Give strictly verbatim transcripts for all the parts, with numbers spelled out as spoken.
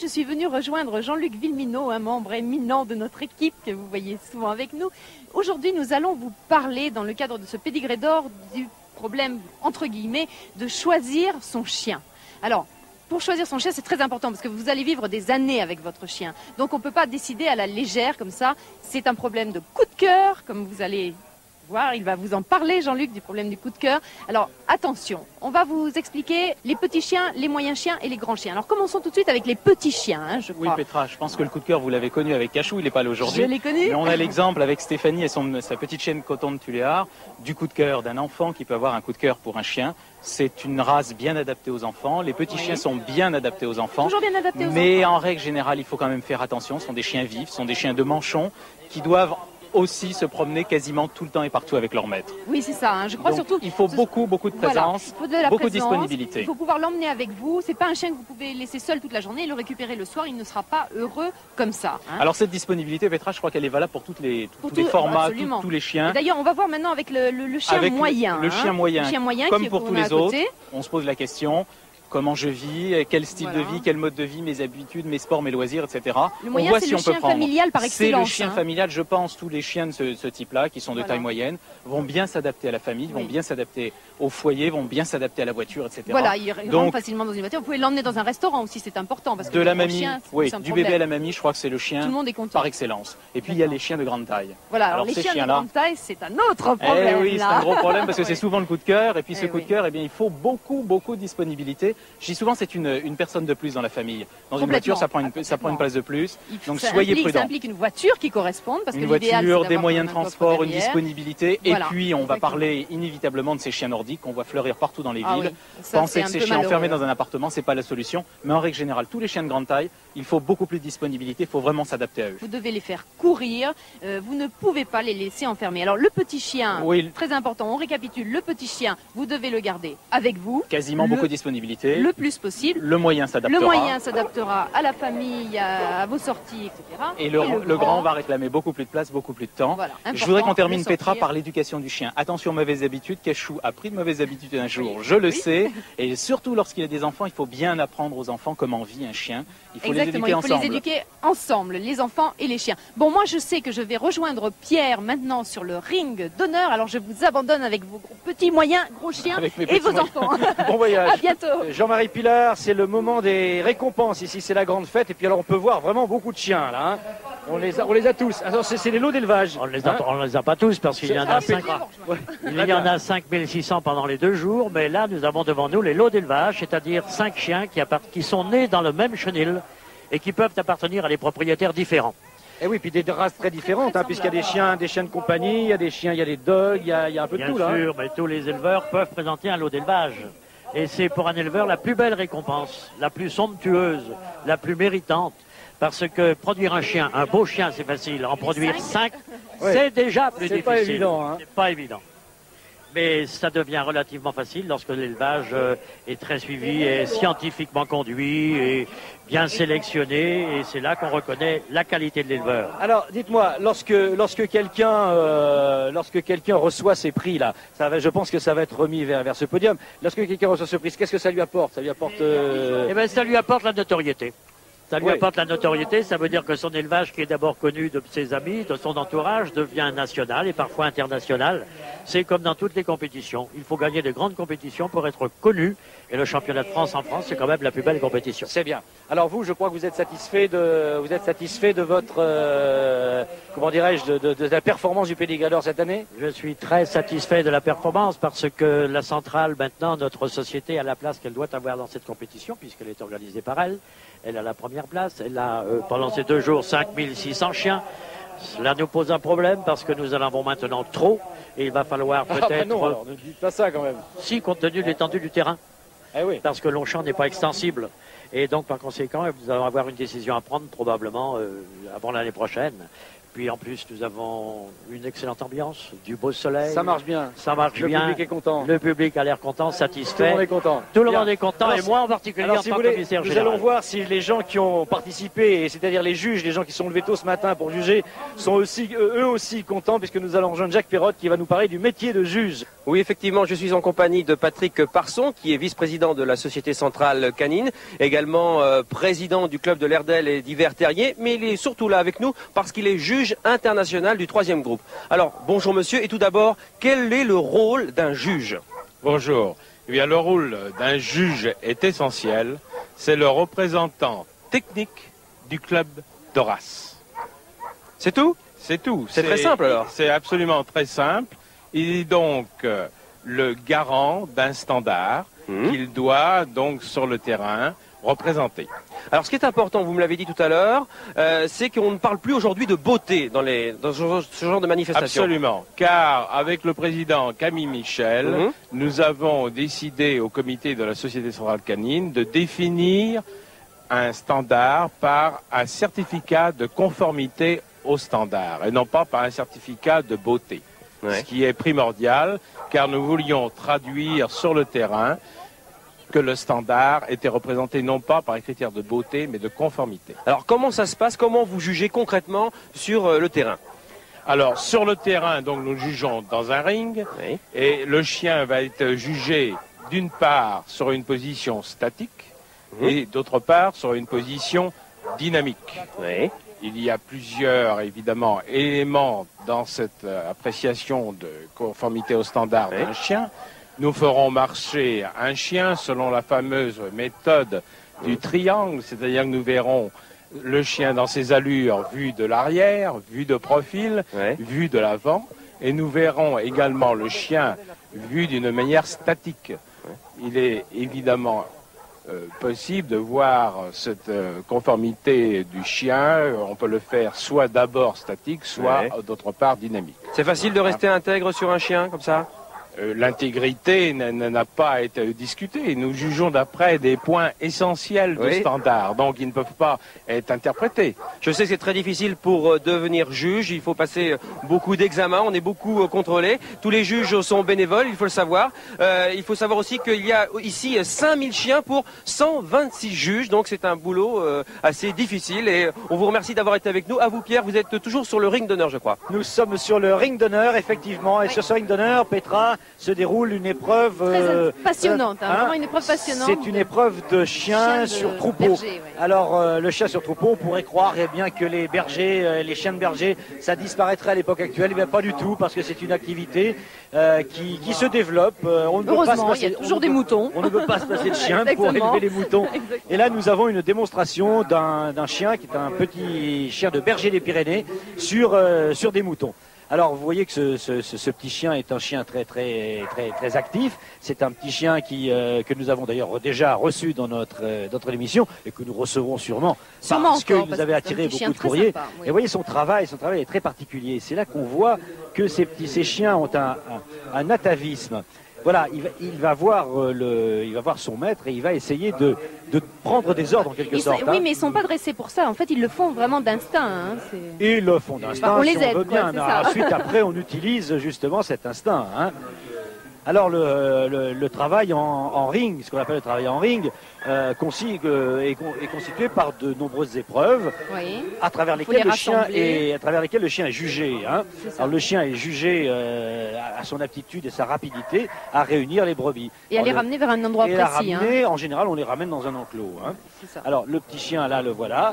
je suis venue rejoindre Jean-Luc Villeminot, un membre éminent de notre équipe que vous voyez souvent avec nous. Aujourd'hui, nous allons vous parler, dans le cadre de ce pédigré d'or, du problème, entre guillemets, de choisir son chien. Alors, pour choisir son chien, c'est très important parce que vous allez vivre des années avec votre chien. Donc, on ne peut pas décider à la légère comme ça. C'est un problème de coup de cœur, comme vous allez voir. Il va vous en parler, Jean-Luc, du problème du coup de cœur. Alors, attention, on va vous expliquer les petits chiens, les moyens chiens et les grands chiens. Alors, commençons tout de suite avec les petits chiens, hein, je crois. Oui, Petra, je pense que le coup de cœur, vous l'avez connu avec Cachou, il n'est pas là aujourd'hui. Je l'ai connu. Mais on a l'exemple avec Stéphanie et son, sa petite chienne Coton de Tuléar, du coup de cœur d'un enfant qui peut avoir un coup de cœur pour un chien. C'est une race bien adaptée aux enfants. Les petits oui. chiens sont bien adaptés aux enfants. Toujours bien adaptés aux mais enfants. en règle générale, il faut quand même faire attention. Ce sont des chiens vifs, ce sont des chiens de manchon qui doivent aussi se promener quasiment tout le temps et partout avec leur maître. Oui, c'est ça. Hein. Je crois Donc, surtout. Il faut beaucoup, beaucoup de présence, voilà. de beaucoup présence, de disponibilité. Il faut pouvoir l'emmener avec vous. C'est pas un chien que vous pouvez laisser seul toute la journée et le récupérer le soir. Il ne sera pas heureux comme ça. Hein. Alors cette disponibilité, Petra, je crois qu'elle est valable pour toutes les, pour tous les tout, formats, tout, tous les chiens. D'ailleurs, on va voir maintenant avec le, le, le chien avec moyen. Le, le, hein. chien moyen. le chien moyen, comme qui, pour tous les autres, on se pose la question. Comment je vis, quel style voilà. de vie, quel mode de vie, mes habitudes, mes sports, mes loisirs, et cetera. Le moyen, c'est si le chien familial par excellence. C'est le chien hein. familial, je pense, tous les chiens de ce, ce type-là, qui sont de voilà. taille moyenne, vont bien s'adapter à la famille, oui. vont bien s'adapter au foyer, vont bien s'adapter à la voiture, et cetera. Voilà, il rentre Donc, facilement dans une voiture. Vous pouvez l'emmener dans un restaurant aussi, c'est important. Parce que de la mamie, chien, oui, du bébé à la mamie, je crois que c'est le chien Tout le monde est content. par excellence. Et puis il y a les chiens de grande taille. Voilà, alors, alors les chiens de grande taille, c'est un autre problème. Eh oui, c'est un gros problème parce que c'est souvent le coup de cœur. Et puis ce eh coup oui. de cœur, eh bien, il faut beaucoup, beaucoup de disponibilité. Je dis souvent, c'est une, une personne de plus dans la famille. Dans une voiture, ça prend une, ça prend une place de plus. Donc ça soyez implique, prudents. Ça implique une voiture qui corresponde. Parce une que voiture, des moyens de transport, une disponibilité. Voilà. Et puis, on va parler inévitablement de ces chiens nordiques qu'on voit fleurir partout dans les ah villes. Oui. Ça, Penser que ces chiens malheureux. enfermés dans un appartement, c'est pas la solution. Mais en règle générale, tous les chiens de grande taille, il faut beaucoup plus de disponibilité. Il faut vraiment s'adapter à eux. Vous devez les faire courir. Euh, vous ne pouvez pas les laisser enfermer. Alors, le petit chien, oui. très important, on récapitule. Le petit chien, vous devez le garder avec vous. Quasiment le, beaucoup de disponibilité. Le plus possible. Le moyen s'adaptera. Le moyen s'adaptera à la famille, à, à vos sorties, et cetera. Et le, et le, le grand va réclamer beaucoup plus de place, beaucoup plus de temps. Voilà, je voudrais qu'on termine, Petra, par l'éducation du chien. Attention aux mauvaises habitudes. Cachou a pris de mauvaises habitudes un jour, oui. je le oui. sais. Et surtout lorsqu'il y a des enfants, il faut bien apprendre aux enfants comment vit un chien. Il faut Exactement, les éduquer il faut ensemble. les éduquer ensemble, les enfants et les chiens. Bon, moi je sais que je vais rejoindre Pierre maintenant sur le ring d'honneur. Alors je vous abandonne avec vos petits moyens, gros chiens et vos moyens. enfants. Bon voyage. À bientôt. Jean-Marie Pilar, c'est le moment des récompenses. Ici, c'est la grande fête. Et puis alors, on peut voir vraiment beaucoup de chiens là. Hein. On les a, on les a tous. Alors c'est les lots d'élevage. On les a, hein on les a pas tous parce qu'il y en a cinq. Ouais. Il y en a cinq mille six cents pendant les deux jours, mais là nous avons devant nous les lots d'élevage, c'est-à-dire cinq chiens qui, qui sont nés dans le même chenil et qui peuvent appartenir à des propriétaires différents. Et oui, puis des races très différentes, hein, puisqu'il y a des chiens, des chiens de compagnie, il y a des chiens, il y a des dogs, il y a, il y a un peu Bien de tout là. Bien sûr, mais tous les éleveurs peuvent présenter un lot d'élevage. Et c'est pour un éleveur la plus belle récompense, la plus somptueuse, la plus méritante. Parce que produire un chien, un beau chien, c'est facile. En produire cinq, ouais. c'est déjà plus difficile. C'est pas évident. Hein. C'est pas évident. Mais ça devient relativement facile lorsque l'élevage est très suivi et scientifiquement conduit et bien sélectionné. Et c'est là qu'on reconnaît la qualité de l'éleveur. Alors, dites-moi, lorsque, lorsque quelqu'un euh, lorsque quelqu'un reçoit ces prix-là, ça va, je pense que ça va être remis vers, vers ce podium. Lorsque quelqu'un reçoit ce prix, qu'est-ce que ça lui apporte? Ça lui apporte... Euh... Eh bien, ça lui apporte la notoriété. Ça lui oui. apporte la notoriété, ça veut dire que son élevage, qui est d'abord connu de ses amis, de son entourage, devient national et parfois international. C'est comme dans toutes les compétitions. Il faut gagner de grandes compétitions pour être connu. Et le championnat de France en France, c'est quand même la plus belle compétition. C'est bien. Alors vous, je crois que vous êtes satisfait de, vous êtes satisfait de votre, euh, comment dirais-je, de, de, de la performance du Pédigré d'Or cette année? Je suis très satisfait de la performance parce que la centrale, maintenant, notre société a la place qu'elle doit avoir dans cette compétition puisqu'elle est organisée par elle. Elle a la première place. Elle a, euh, pendant ces deux jours, cinq mille six cents chiens. Cela nous pose un problème parce que nous en avons maintenant trop et il va falloir peut-être... Ah, bah non, alors, ne dites pas ça quand même. Si, compte tenu de l'étendue du terrain. Eh oui. Parce que Longchamp n'est pas extensible. Et donc, par conséquent, nous allons avoir une décision à prendre probablement euh, avant l'année prochaine. Puis en plus, nous avons une excellente ambiance, du beau soleil. Ça marche bien. Ça marche le bien. Le public est content. Le public a l'air content, satisfait. Tout le monde est content. Tout le bien. monde est content alors, et moi en particulier alors, en si tant que que commissaire nous général. allons voir si les gens qui ont participé, c'est-à-dire les juges, les gens qui sont levés tôt ce matin pour juger, sont aussi, eux aussi contents puisque nous allons rejoindre Jacques Perrotte qui va nous parler du métier de juge. Oui, effectivement, je suis en compagnie de Patrick Parson, qui est vice-président de la Société Centrale Canine, également euh, président du club de l'Airdel et d'Hiver Terrier, mais il est surtout là avec nous parce qu'il est juge international du troisième groupe. Alors, bonjour monsieur, et tout d'abord, quel est le rôle d'un juge? Bonjour. Eh bien, le rôle d'un juge est essentiel. C'est le représentant technique du club de race. C'est tout? C'est tout. C'est très simple alors? C'est absolument très simple. Il est donc euh, le garant d'un standard mmh. qu'il doit donc sur le terrain représenter. Alors ce qui est important, vous me l'avez dit tout à l'heure, euh, c'est qu'on ne parle plus aujourd'hui de beauté dans, les, dans ce, ce genre de manifestation. Absolument, car avec le président Camille Michel, mmh. nous avons décidé au comité de la Société Centrale Canine de définir un standard par un certificat de conformité au standard et non pas par un certificat de beauté. Ouais. Ce qui est primordial, car nous voulions traduire sur le terrain que le standard était représenté non pas par les critères de beauté, mais de conformité. Alors comment ça se passe? Comment vous jugez concrètement sur euh, le terrain? Alors sur le terrain, donc nous jugeons dans un ring, oui. et le chien va être jugé d'une part sur une position statique, mmh. et d'autre part sur une position dynamique. Oui. Il y a plusieurs, évidemment, éléments dans cette euh, appréciation de conformité au standard oui. d'un chien. Nous ferons marcher un chien selon la fameuse méthode du oui. triangle, c'est-à-dire que nous verrons le chien dans ses allures vu de l'arrière, vu de profil, oui. vu de l'avant, et nous verrons également le chien vu d'une manière statique. Oui. Il est évidemment Euh, possible de voir cette euh, conformité du chien. On peut le faire soit d'abord statique, soit ouais. d'autre part dynamique. C'est facile de rester intègre sur un chien comme ça? euh, L'intégrité n'a pas été discutée. Nous jugeons d'après des points essentiels oui. du standard, donc ils ne peuvent pas être interprétés. Je sais que c'est très difficile pour euh, devenir juge. Il faut passer euh, beaucoup d'examens, on est beaucoup euh, contrôlés. Tous les juges sont bénévoles, il faut le savoir. Euh, il faut savoir aussi qu'il y a ici cinq mille chiens pour cent vingt-six juges, donc c'est un boulot euh, assez difficile. Et on vous remercie d'avoir été avec nous. À vous Pierre, vous êtes toujours sur le ring d'honneur, je crois. Nous sommes sur le ring d'honneur, effectivement. Et oui. sur ce ring d'honneur, Petra, se déroule une épreuve euh, très passionnante, hein, hein, vraiment une épreuve passionnante. C'est une épreuve de chien, chien de sur troupeau. Berger, ouais. Alors euh, le chien sur troupeau, on pourrait croire eh bien que les bergers, euh, les chiens de berger, ça disparaîtrait à l'époque actuelle. Eh bien pas du tout, parce que c'est une activité euh, qui, qui se développe. Euh, on ne peut pas se passer, il y a toujours des peut, moutons. On ne peut pas se passer de chien pour élever les moutons. Exactement. Et là, nous avons une démonstration d'un chien qui est un petit chien de berger des Pyrénées sur euh, sur des moutons. Alors vous voyez que ce, ce, ce, ce petit chien est un chien très très très très actif. C'est un petit chien qui euh, que nous avons d'ailleurs déjà reçu dans notre euh, notre émission et que nous recevrons sûrement, sûrement parce qu'il nous avait attiré beaucoup de courriers. Sympa, oui. Et vous voyez son travail, son travail est très particulier. C'est là qu'on voit que ces petits ces chiens ont un, un, un atavisme. Voilà, il va, il va voir euh, le, il va voir son maître et il va essayer de, de prendre des ordres en quelque ils sorte. Sont, oui, hein. mais ils ne sont pas dressés pour ça. En fait, ils le font vraiment d'instinct. Hein. Ils le font d'instinct. Bah, on les si aide. On veut bien. Quoi, ça. Ensuite, après, on utilise justement cet instinct. Hein. Alors le, le, le travail en, en ring, ce qu'on appelle le travail en ring, euh, consi, euh, est, est constitué par de nombreuses épreuves, oui. à travers lesquelles le chien est, à travers lesquelles le chien est jugé. Hein. Alors le chien est jugé euh, à son aptitude et sa rapidité à réunir les brebis. Et à Alors, les le, ramener vers un endroit et précis. À ramener, hein. En général, on les ramène dans un enclos. Hein. Ça. Alors le petit chien là, le voilà.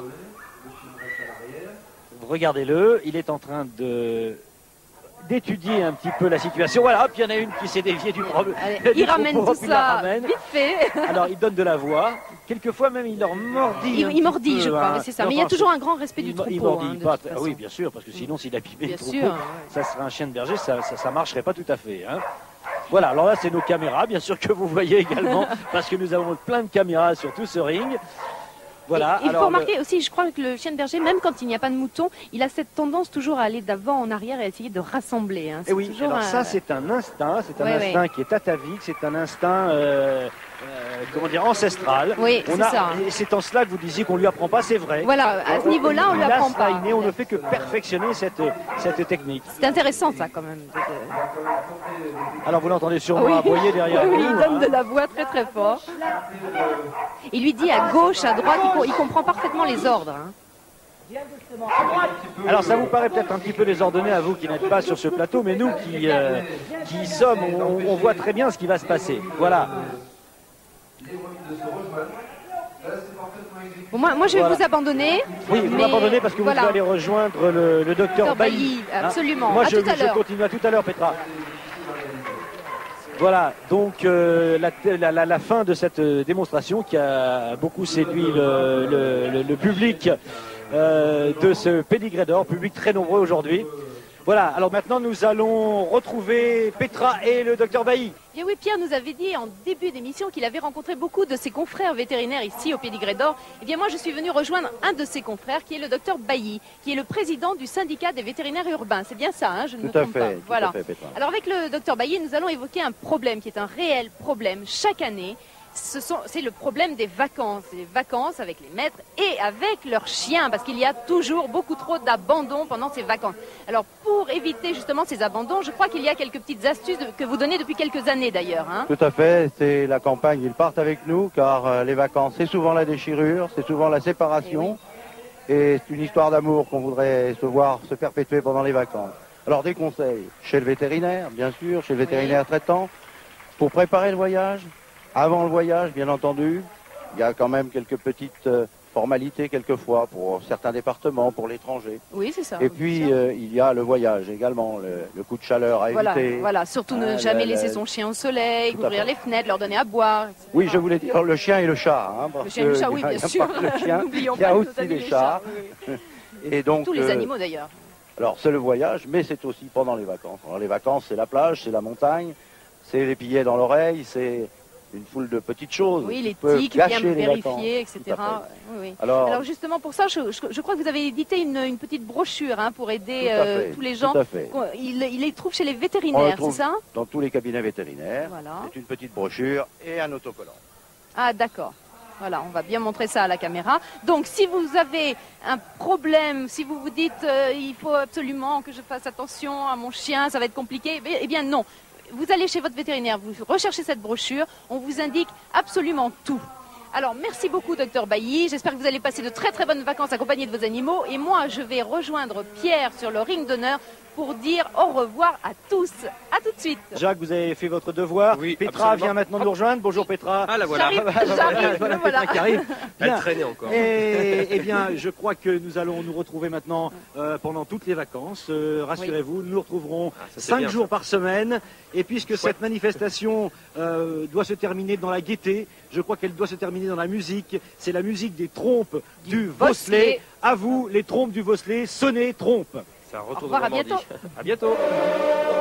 Regardez-le, il est en train de d'étudier un petit peu la situation. Voilà, puis il y en a une qui s'est déviée du problème. Il ramène tout ça, vite fait. Alors il donne de la voix. Quelquefois même il leur mordit. Il, il mordit, peu, je crois, hein. c'est ça. Mais il y a toujours un grand respect il, du troupeau. Il mordit hein, pas. Ah oui, bien sûr, parce que sinon s'il abîmait le troupeau, sûr, ouais. ça serait un chien de berger, ça, ça, ça marcherait pas tout à fait. Hein. Voilà, alors là c'est nos caméras, bien sûr que vous voyez également, parce que nous avons plein de caméras sur tout ce ring. Voilà, il faut remarquer le... aussi, je crois que le chien de berger, même quand il n'y a pas de mouton, il a cette tendance toujours à aller d'avant en arrière et à essayer de rassembler. Hein. Et oui, alors un... ça c'est un instinct, c'est un ouais, instinct ouais. qui est atavique, c'est un instinct, euh, euh, comment dire, ancestral. Oui, c'est ça. Et c'est en cela que vous disiez qu'on lui apprend pas, c'est vrai. Voilà, à ce niveau-là, on lui apprend pas. Inné, on ne fait que perfectionner cette, cette technique. C'est intéressant ça quand même. Alors vous l'entendez sûrement oui. aboyer derrière oui, vous. Il donne hein. de la voix très très fort. Il lui dit à gauche, à droite, il, il comprend parfaitement les ordres. Hein. Alors ça vous paraît peut-être un petit peu désordonné à vous qui n'êtes pas sur ce plateau, mais nous qui, euh, qui y sommes, on, on voit très bien ce qui va se passer. Voilà. Bon, moi, moi, je vais Voilà. vous abandonner. Oui, vous mais... m'abandonnez parce que vous voilà. devez aller rejoindre le, le docteur Docteur Bailly. Bailly, absolument. Moi, À je, tout à je l'heure. continue à tout à l'heure, Petra. Voilà, donc euh, la, la, la, la fin de cette euh, démonstration qui a beaucoup séduit le, le, le, le public euh, de ce Pédigré d'Or, public très nombreux aujourd'hui. Voilà, alors maintenant nous allons retrouver Petra et le docteur Bailly. Et oui, Pierre nous avait dit en début d'émission qu'il avait rencontré beaucoup de ses confrères vétérinaires ici au Pédigré d'Or. Eh bien moi je suis venue rejoindre un de ses confrères qui est le docteur Bailly, qui est le président du syndicat des vétérinaires urbains. C'est bien ça, hein, je ne Tout me à trompe fait, pas. tout Voilà. à fait, Petra. Alors avec le docteur Bailly, nous allons évoquer un problème qui est un réel problème chaque année. Ce sont, c'est le problème des vacances, les vacances avec les maîtres et avec leurs chiens, parce qu'il y a toujours beaucoup trop d'abandon pendant ces vacances. Alors pour éviter justement ces abandons, je crois qu'il y a quelques petites astuces que vous donnez depuis quelques années d'ailleurs. Hein. Tout à fait, c'est la campagne, ils partent avec nous car euh, les vacances c'est souvent la déchirure, c'est souvent la séparation et c'est une histoire d'amour qu'on voudrait se voir se perpétuer pendant les vacances. Alors des conseils chez le vétérinaire, bien sûr, chez le vétérinaire traitant, pour préparer le voyage. Avant le voyage, bien entendu, il y a quand même quelques petites euh, formalités quelquefois pour certains départements, pour l'étranger. Oui, c'est ça. Et puis euh, il y a le voyage également, le, le coup de chaleur à Voilà, éviter. voilà, surtout ne Ah, jamais la- laisser la- son chien au soleil, Tout à ouvrir fait. les fenêtres, leur donner à boire, et cetera. Oui, je voulais dire le chien et le chat. Hein, parce Le chien et le que chat, il oui, y a- bien il y a sûr. pas que le chien, N'oublions il y a pas nos aussi amis les les chats. oui, oui. Et donc, Tous les euh, animaux d'ailleurs. alors c'est le voyage, mais c'est aussi pendant les vacances. Alors les vacances, c'est la plage, c'est la montagne, c'est les pillets dans l'oreille, c'est une foule de petites choses Oui, qui les peuvent tiques, bien gâcher les vacances. vérifier, et Tout à cetera. fait. Oui, oui. Alors, Alors justement pour ça, je, je- je crois que vous avez édité une, une petite brochure hein, pour aider Tout à euh, fait, tous les tout gens. à fait. Il, il les trouve chez les On le vétérinaires, c'est trouve ça? dans tous les cabinets vétérinaires. Voilà. C'est une petite brochure et un autocollant. Ah d'accord. Voilà, on va bien montrer ça à la caméra. Donc si vous avez un problème, si vous vous dites euh, il faut absolument que je fasse attention à mon chien, ça va être compliqué, eh eh bien non. Vous allez chez votre vétérinaire, vous recherchez cette brochure, on vous indique absolument tout. Alors merci beaucoup docteur Bailly, j'espère que vous allez passer de très très bonnes vacances accompagnés de vos animaux et moi je vais rejoindre Pierre sur le ring d'honneur pour dire au revoir à tous. À tout de suite. Jacques, vous avez fait votre devoir. Oui, Petra absolument. vient maintenant nous rejoindre. Bonjour Petra. Ah, la voilà. J'arrive, j'arrive, Voilà, voilà. Petra qui arrive. Elle Bien. traînait encore. Et, eh bien, je crois que nous allons nous retrouver maintenant euh, pendant toutes les vacances. Euh, Rassurez-vous, nous nous retrouverons Ah, ça, c'est cinq bien, jours ça. par semaine. Et puisque cette manifestation euh, doit se terminer dans la gaieté, je crois qu'elle doit se terminer dans la musique. C'est la musique des trompes du, Vosselet. Vosselet. À vous, les trompes du Vosselet, sonnez trompe. C'est un retour Au revoir, de à Normandie. bientôt. À bientôt.